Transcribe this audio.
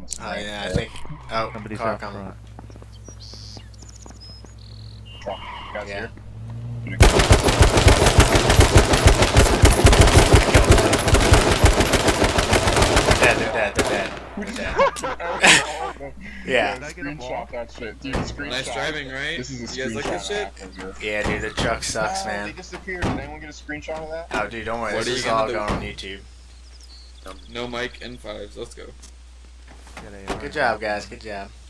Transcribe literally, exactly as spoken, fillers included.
on us. Oh yeah, I think. Oh, Somebody's car out coming. front. Truck, guys Yeah. here. They're dead. They're dead. They're dead. We They're just dead. Yeah. Did I get a ball? Screenshot that shit, dude. Screenshot. Nice driving, right? This is a You guys like this screenshot shit? after, Yeah, dude, the truck sucks, Oh, They man. disappeared. Did anyone get a screenshot of that? Oh, dude, don't worry. What This are is you all gonna do? going on YouTube. No mic and fives. Let's go. Get a, uh, Good job, guys. Good job.